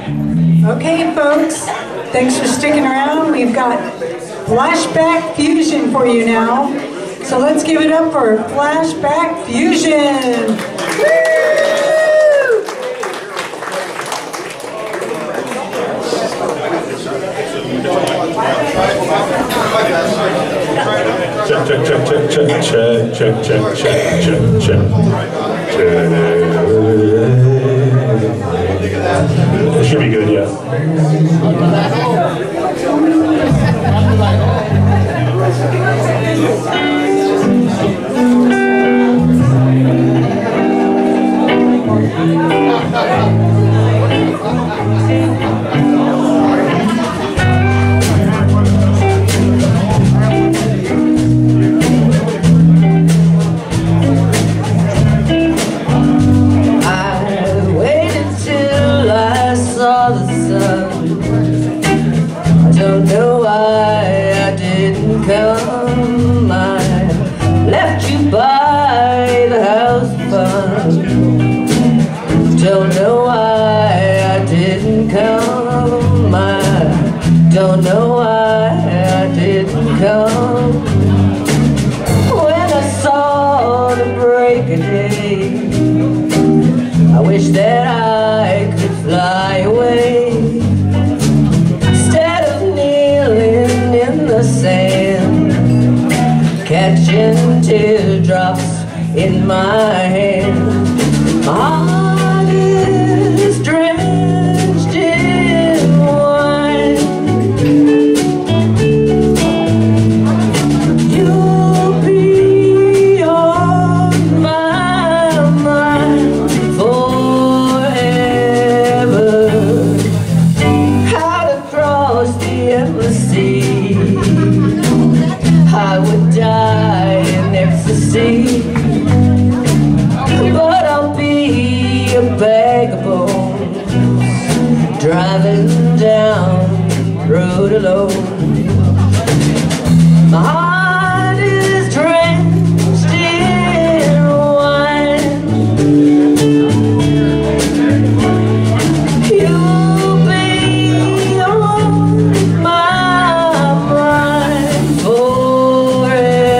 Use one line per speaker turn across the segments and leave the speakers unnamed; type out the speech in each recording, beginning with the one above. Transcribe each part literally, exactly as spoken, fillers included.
Okay, folks, thanks for sticking around. We've got Flashback Fusion for you now. So let's give it up for Flashback Fusion.
Check, check, check, check, check, check, check, check, check, check, check. It should be good, yeah.
Come, I left you by the house fund. Don't know why I didn't come. I don't know why I didn't come. When I saw the break of day, I wish that I could fly away instead of kneeling in the sand, catching teardrops in my hand. My heart is drenched in wine. You'll be on my mind forever. How to cross the endless sea, I would die in ecstasy, but I'll be a bag of bones, driving down the road alone. My heart is drenched in wine. You'll be on my mind forever.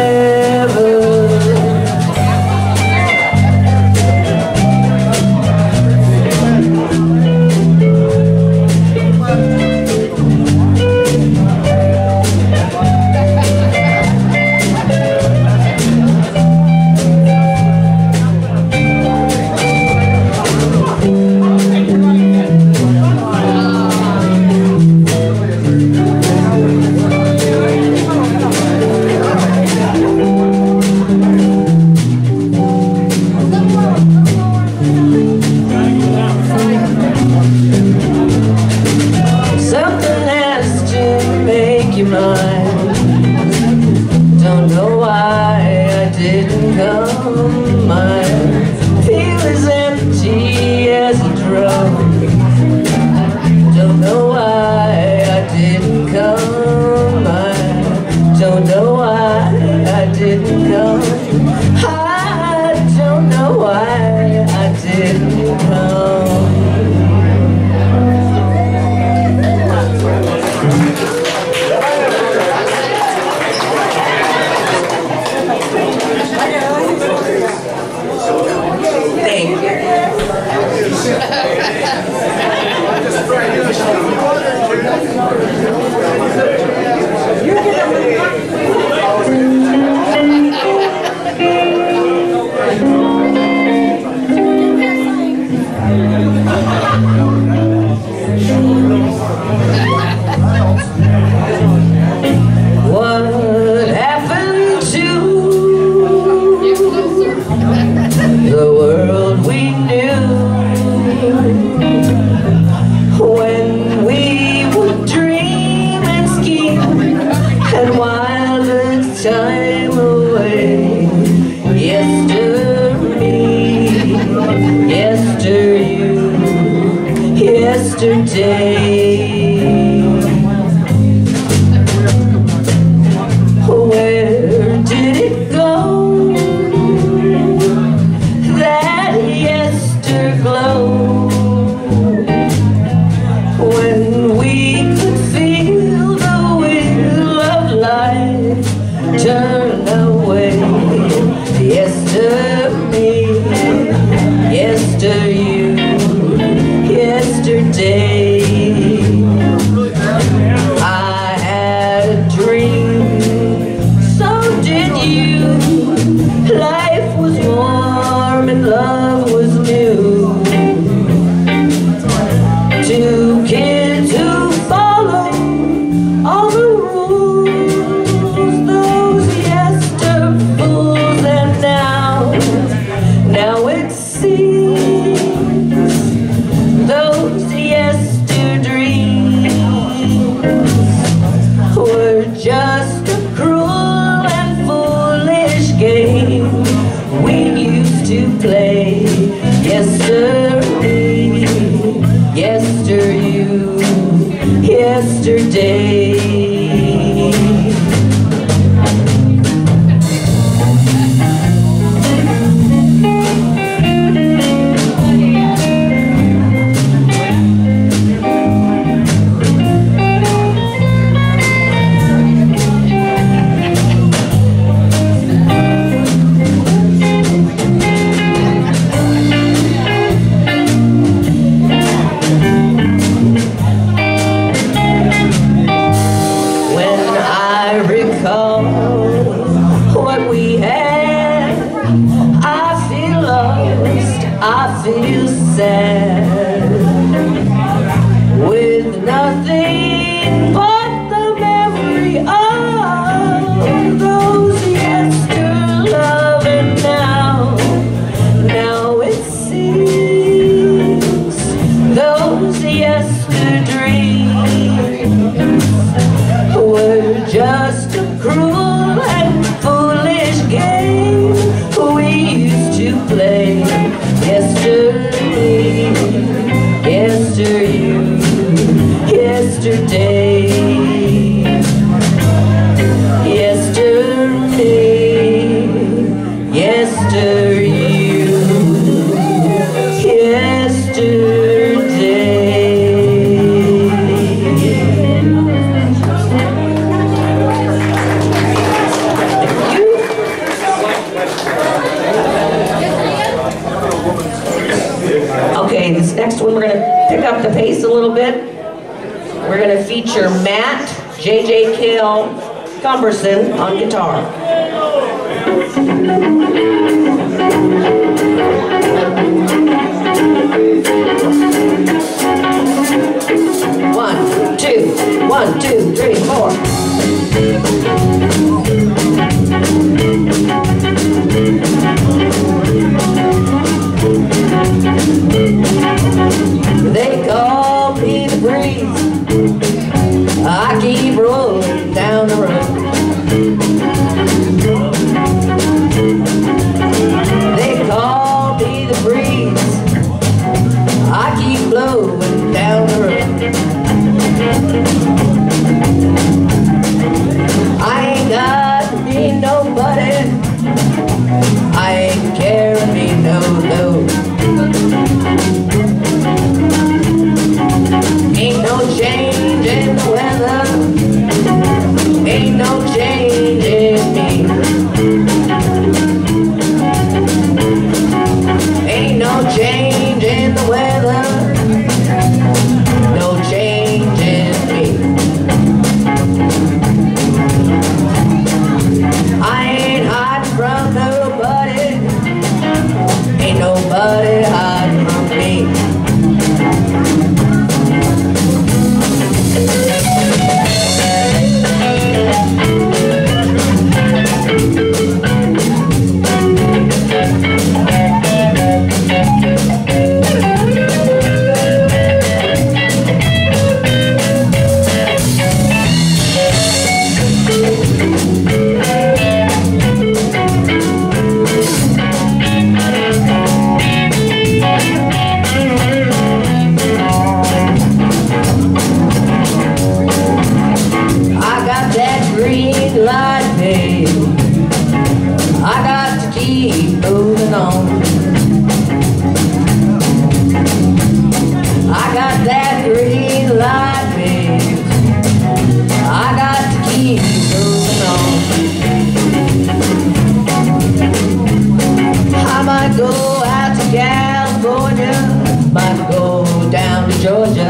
Don't know why I didn't come. I feel as empty as a drum. Don't know why I didn't come. I don't know why I didn't come. I don't know why I didn't come. What happened to the world we knew when we would dream and scheme and while the time away? Yester me, yester you, yesterday. Where did it go, that yesterglow? yesterday. I had a dream, so did you. Life was warm and love was new. Two kids who follow all the rules, those yester fools, and now, now it seems those yester dreams were just a cruel and foolish game we used to play. Yesterday, yester you, yesterday. What we had, I feel lost, I feel sad, with nothing but the memory of those yester love. And now, now it seems those yester dreams were just a cruel and foolish game we used to play. Yesterday, yester you, yesterday. Yesterday, yester you, yesterday. Okay, this next one, we're going to pick up the pace a little bit. We're going to feature Matt J J Kill Cumberson on guitar. One, two, one, two, three, four. They call me the breeze, I keep rolling down the road. They call me the breeze, I keep blowing down the road. I ain't got me nobody, I ain't carrying me no load. Ain't no change in the weather, ain't no change in me. Ain't no change in the weather, no change in me. I ain't hiding from nobody, ain't nobody hiding from me. I got to keep moving on. I got that green light, babe. I got to keep moving on. I might go out to California, might go down to Georgia.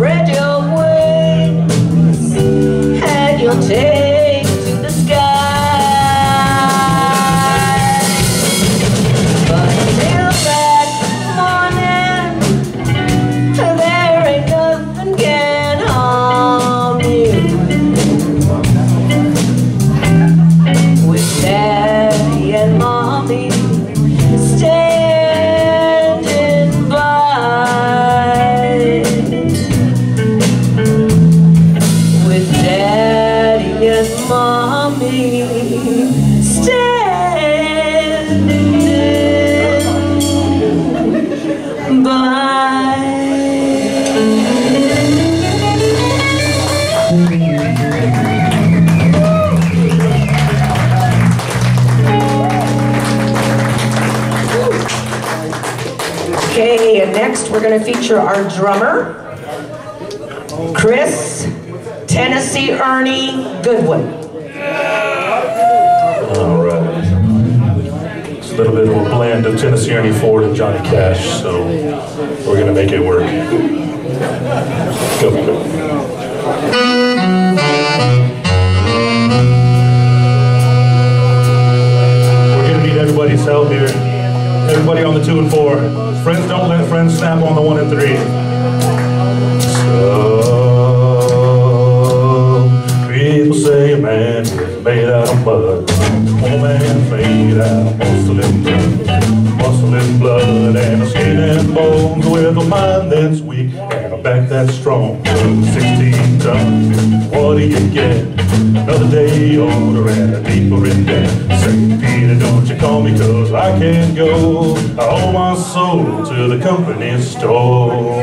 spread your wings and you'll take to the sky. But till that morning, there ain't nothing can harm you. With Daddy and Mommy standing by. With Daddy and Mommy standing by. Okay, and next we're going to feature our drummer, Chris Tennessee Ernie Goodwin.
All right. It's a little bit of a blend of Tennessee Ernie Ford and Johnny Cash, so we're going to make it work. Go, go. We're going to need everybody's help here. Everybody on the two and four. Friends don't let friends snap on the one and three. Some people say a man is made out of mud. Woman is made out of muscle and blood. Muscle and blood and a skin and bones with a mind that's weak and a back that's strong. sixteen tons, what do you get? Another day older and a deeper in debt. Saint Peter, don't you call me cause I can't go. I owe my soul to the company store.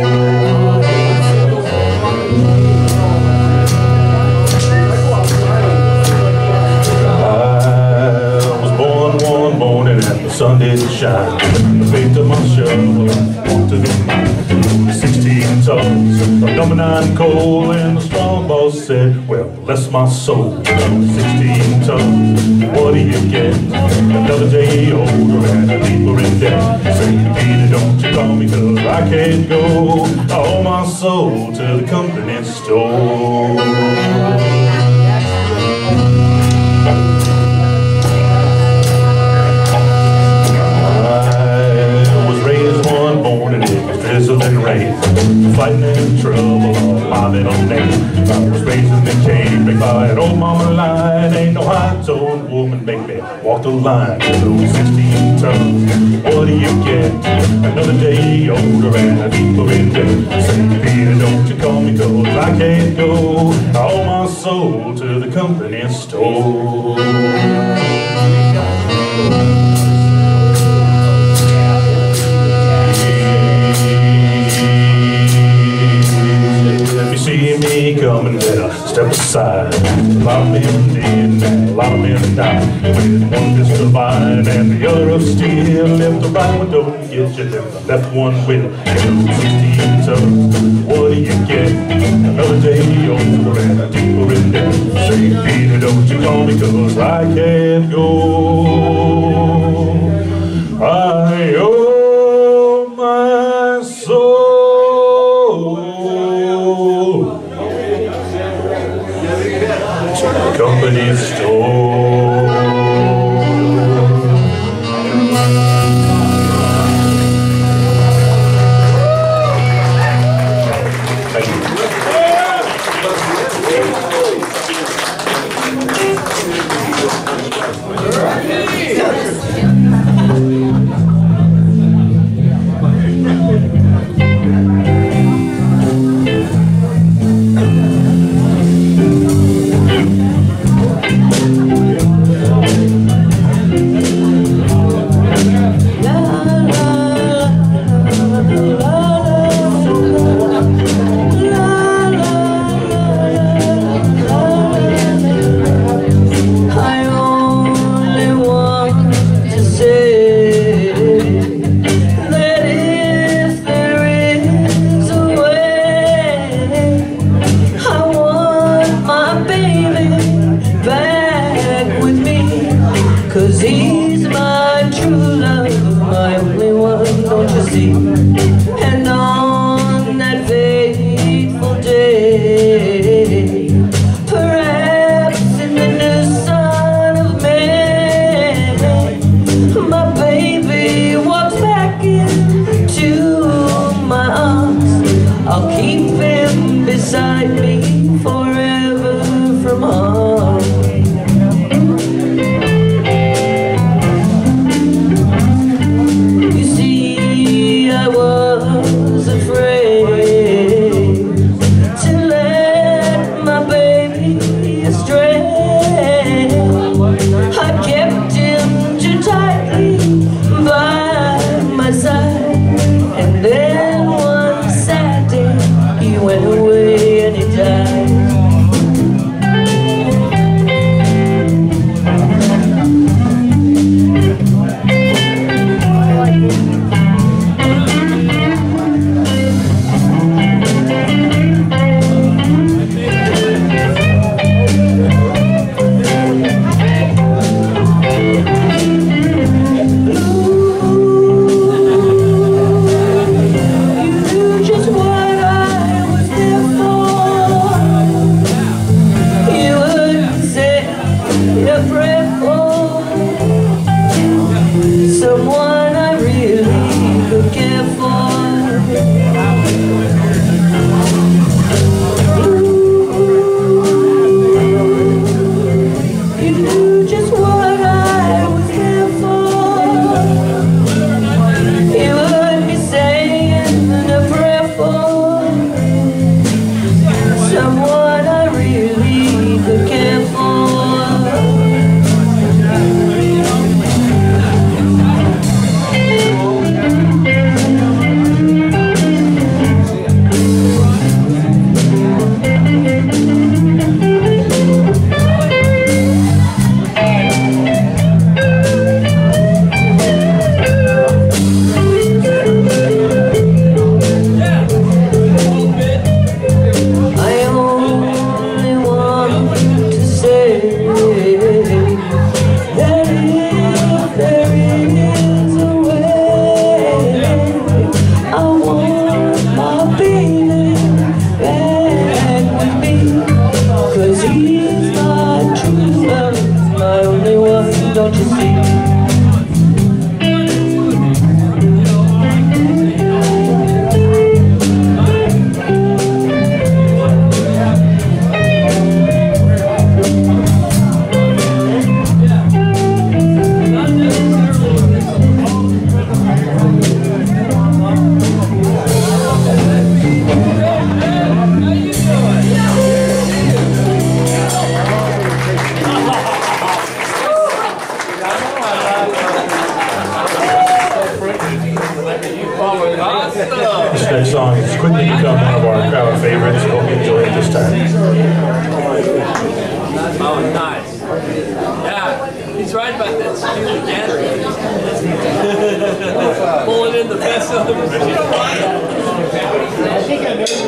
Sun didn't shine. I picked up my shovel and walked to the mine. Sixteen tons of number nine coal, and the strong boss said, well, bless my soul. Sixteen tons, what do you get? Another day older and a deeper in debt. Saint Peter, don't you call me cause I can't go. I owe my soul to the company store. Drizzling rain, fighting in trouble on my little name. I was raised in the cave, big by an old mama line. Ain't no high-toned woman make me walk the line. Those sixteen tons, what do you get? Another day older and a deeper in debt. Saint Peter, don't you call me cause I can't go. I owe my soul to the company store. See me coming, better step aside. A lot of men did and a lot of men died. With one fist of iron and the other of steel. Left the right one don't get you, left the left one will. sixteen tons, what do you get? Another day older and a deeper in debt. Saint Peter, don't you call me cause I can't go. I owe my soul company store. Thank you.
day. Perhaps in the new sun of May, my baby walks back into my arms. I'll keep him beside me forever from harm. You see, I was afraid to let my baby astray. I kept him too tightly by my side, and then one sad day he went away and he died. Someone I really could care for. You knew just what I was there for. You heard me saying a prayer for someone I really could care for. Don't you see?
This next song has quickly become one of our crowd favorites. Hope you enjoy it this time.
Oh, nice. Yeah, he's right about that stupid gathering. Pulling in the best of them. But you know what? I think I know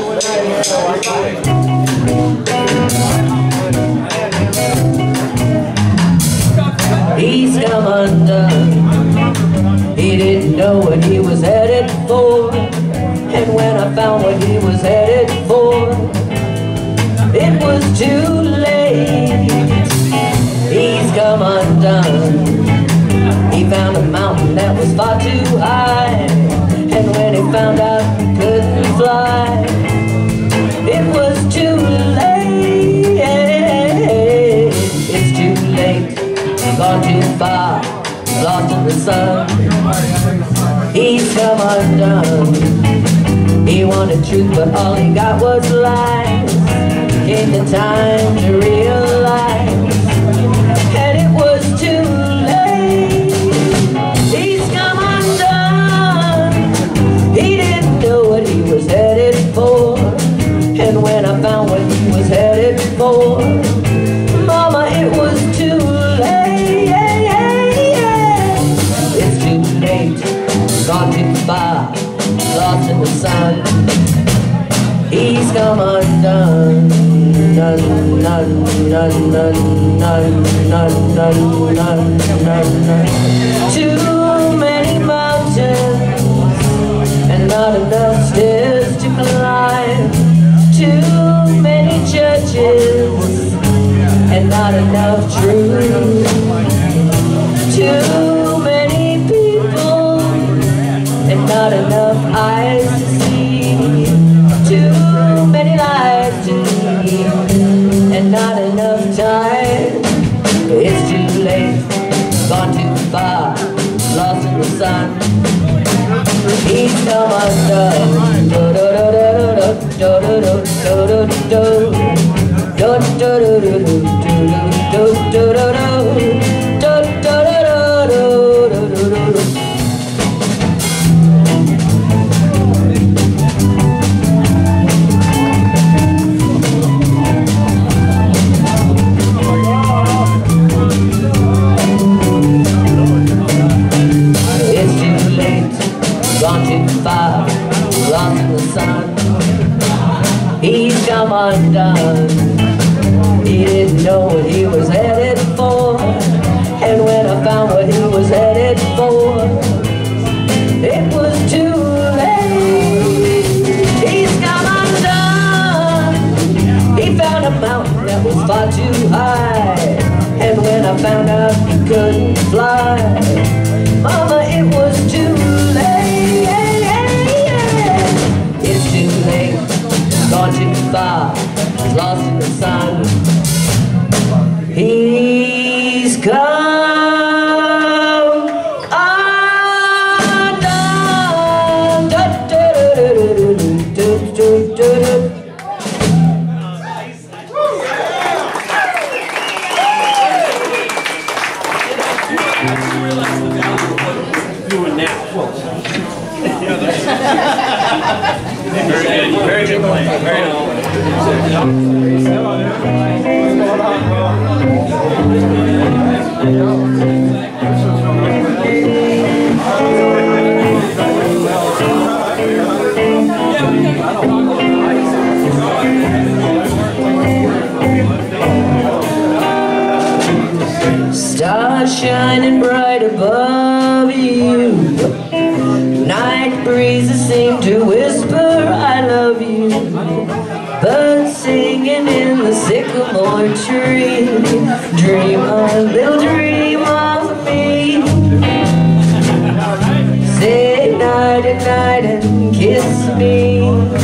what he's come undone. He didn't know what he was headed for, and when I found what he was headed for, it was too late. He's come undone. He found a mountain that was far too high, and when he found out he couldn't fly, it was too late. It's too late, gone too far, lost in the sun. He's come undone. He wanted truth, but all he got was lies. Came the time to realize, and it was too late. He's come undone. He didn't know what he was headed for, and when I found what he was headed for, Mama, it was too late. It's too late, gone too far, lost in the sun. He's come undone. None, none, none, none, none, none, none, none, none, none. Too many mountains and not enough stairs to climb. Too not enough truth. Too many people and not enough eyes to see. Too many lives to lead and not enough time. It's too late, gone too far, lost in the sun. He's come undone. Do do do do do do do do do do do do do do do gone too far, lost in the sun. He's come undone. He didn't know what he was headed for, and when I found what he was headed for, it was too late. He's come undone. He found a mountain that was far too high, and when I found out he couldn't fly, Mama, it was too late. Gone too far, lost in the sun. He's come undone.
Doing now. Very good, very good play. Very good.
Stars shining bright above you. Night breezes seem to whisper, I love you. Birds singing in the sycamore tree. Dream a little dream of me. Say night and night and kiss me.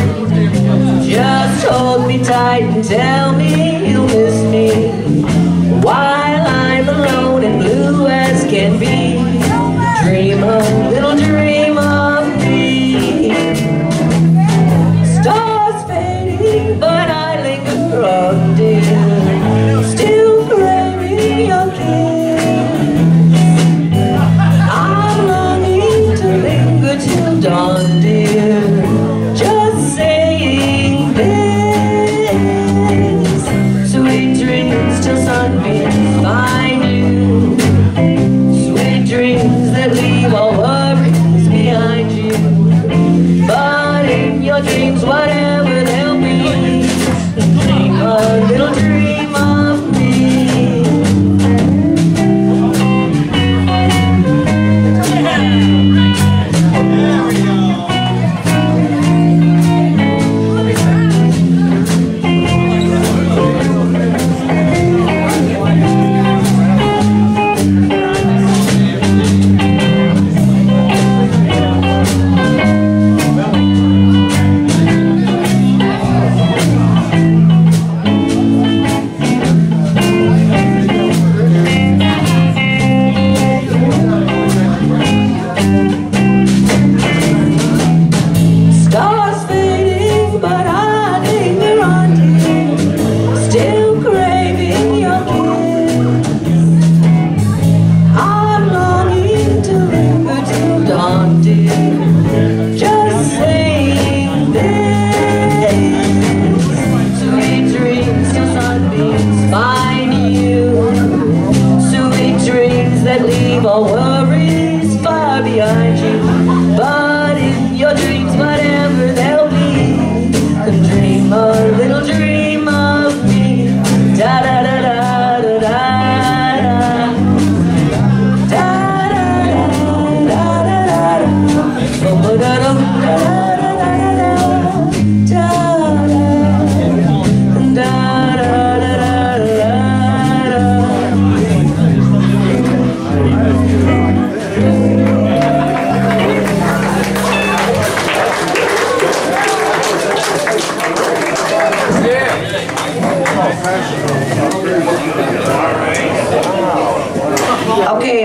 Just hold me tight and tell me you'll miss me while I'm alone and blue as can be. Dream a little dream of me. Stars fading, but I linger on, dear, still craving your kiss. I'm longing to linger till dawn, dear, just saying this. Sweet dreams till sunbeams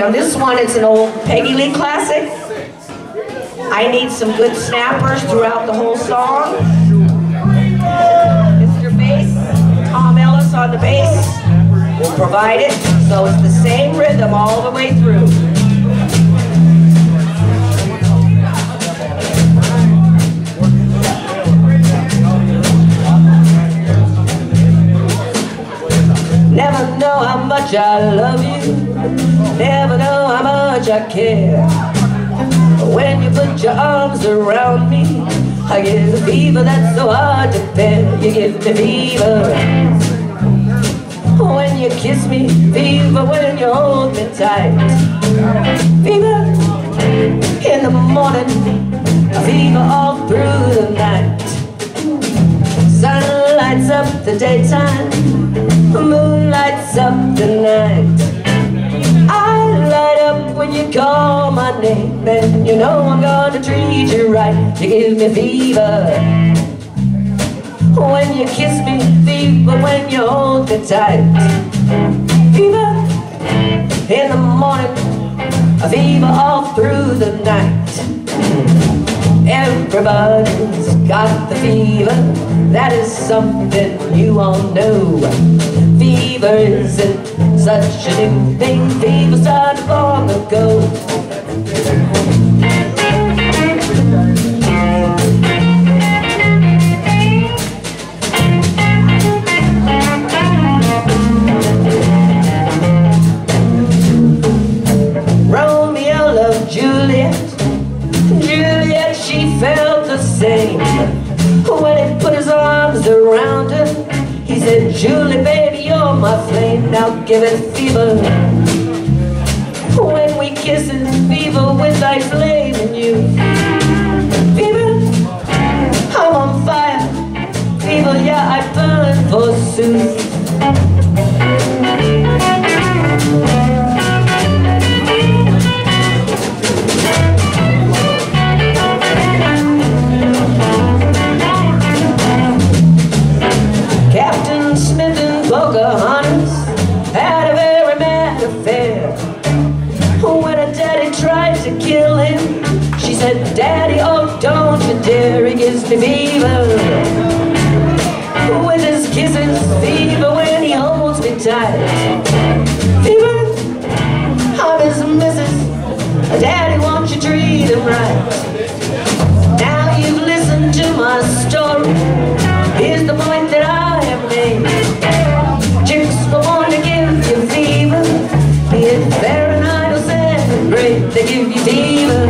Now this one, it's an old Peggy Lee classic. I need some good snappers throughout the whole song. Mister Bass, Tom Ellis on the bass will provide it, so it's the same rhythm all the way through. Never know how much I love you, never know how much I care. When you put your arms around me, I get a fever that's so hard to bear. You give me fever when you kiss me, fever when you hold me tight. Fever in the morning, fever all through the night. Sun lights up the daytime, moon lights up the night. I light up when you call my name, and you know I'm gonna treat you right. You give me fever when you kiss me, fever when you hold me tight. Fever in the morning, a fever all through the night. Everybody's got the fever, that is something you all know. Fever isn't such a new thing, fever started long ago. Romeo loved Juliet, Juliet, she felt the same. When he put his arms around her, he said, Julie, baby, you're my flame, now give it fever. When we kiss it, fever with I flame in you. Fever, I'm on fire. Fever, yeah, I burn forsooth. Captain Smith and Pocahontas had a very mad affair. When her daddy tried to kill him, she said, Daddy, oh, don't you dare, he gives me fever. With his kisses, fever when he holds me tight. Fever, I'm his missus, Daddy, won't you treat him right? Now you've listened to my story, here's the point that I have made. Chicks were born to give you fever, be it Fahrenheit or centigrade, they give you fever.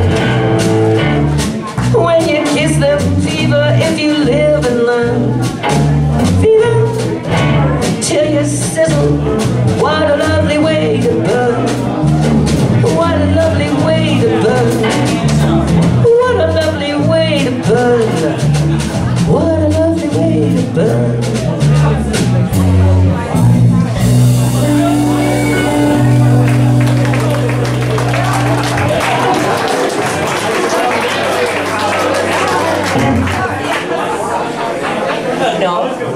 When you kiss them, fever, if you live and learn. Fever, till you sizzle, what a lovely way to burn. What a lovely way to burn. What a lovely way to burn. What a lovely way to burn. No.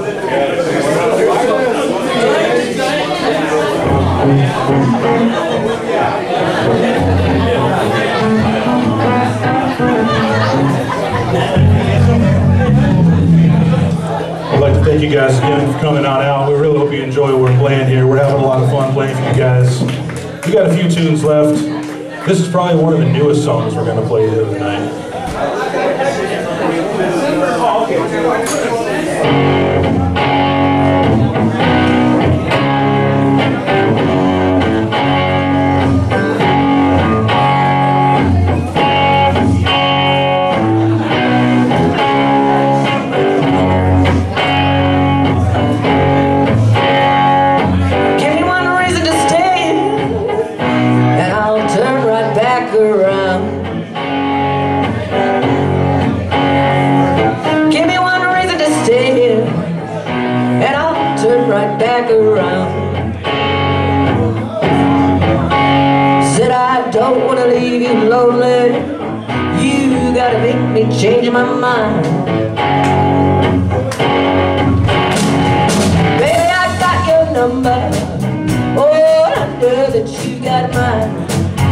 I'd like to thank you guys again for coming on out. We really hope you enjoy what we're playing here. We're having a lot of fun playing for you guys. We got a few tunes left. This is probably one of the newest songs we're going to play here tonight.
Back around. Said I don't want to leave you lonely, you gotta make me change my mind. Baby, I got your number, oh, I know that you got mine.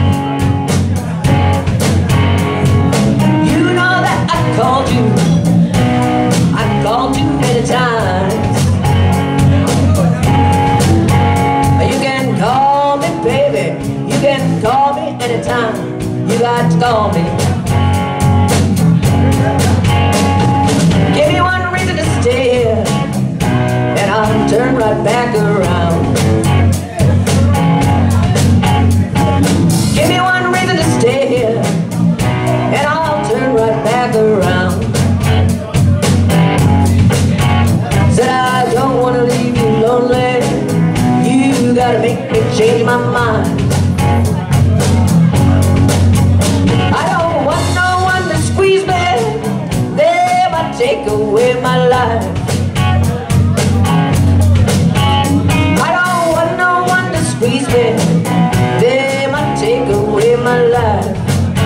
anytime you got to call me. Give me one reason to stay here, and I'll turn right back around. Give me one reason to stay here, and I'll turn right back around. Said I don't want to leave you lonely, you gotta make me change my mind. I don't want no one to squeeze me, they might take away my life. I don't want no one to squeeze me, they might take away my life.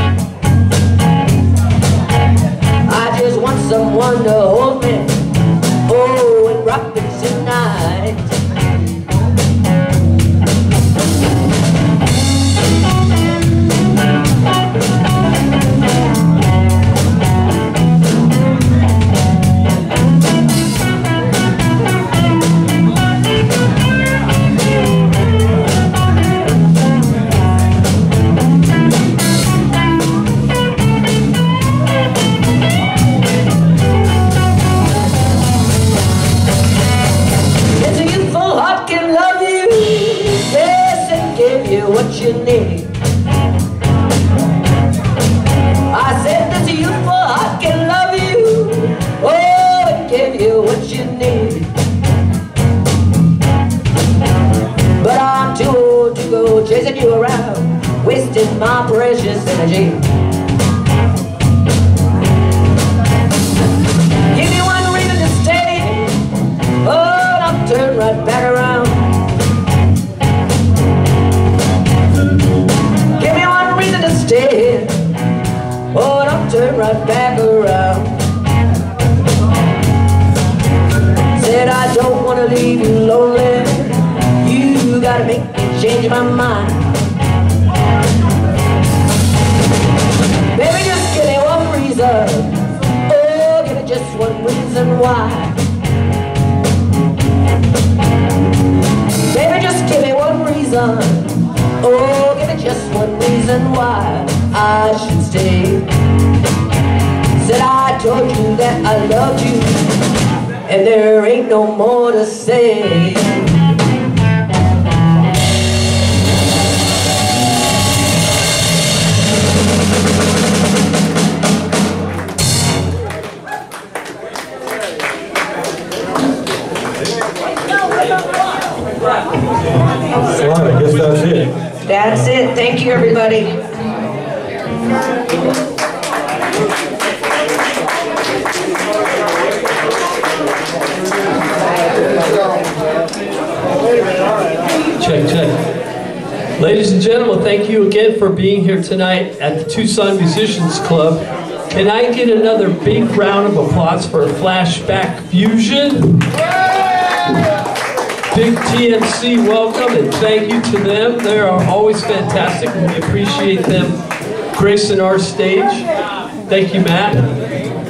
I just want someone to hold me, oh, and rock me tonight. What you need. I said this youthful heart can love you, oh, and give you what you need. But I'm too old to go chasing you around, wasting my precious energy. Give me one reason to stay, oh, and I'll turn right back around. Stay here, oh, and I'll turn right back around. Said I don't want to leave you lonely, you gotta make me change my mind. Baby, just give me one reason, oh, give me just one reason why. Baby, just give me one reason, oh, give me just one reason why I should stay. Said I told you that I loved you, and there ain't no more to say.
All right, I guess that's it.
That's it. Thank you, everybody.
Check, check. Ladies and gentlemen, thank you again for being here tonight at the Tucson Musicians Club. Can I get another big round of applause for Flashback Fusion? Big T M C welcome and thank you to them. They are always fantastic and we appreciate them gracing our stage. Thank you, Matt.